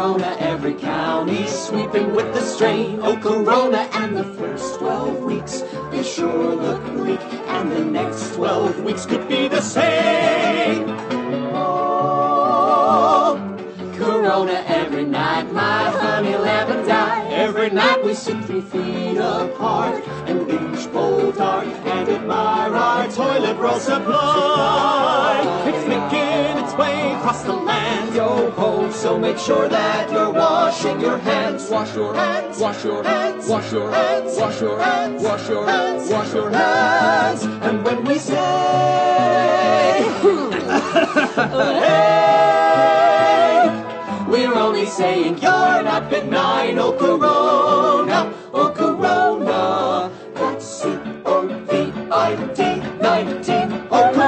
Corona, every county sweeping with the strain. Oh, Corona, and the first 12 weeks, they sure look bleak, and the next 12 weeks could be the same. Oh, Corona, every night my honey lemon die. Every night we sit 3 feet apart and binge bowl dark and admire our toilet roll supply. It's making its way across the land, yo ho, so make sure that you're washing your hands. Wash your hands, wash your hands, wash your hands, wash your hands, wash your hands, wash your hands. And when we say, hey, we're only saying you're not benign. Oh, Corona, oh, Corona, that's C-O-V-I-D-19. Oh,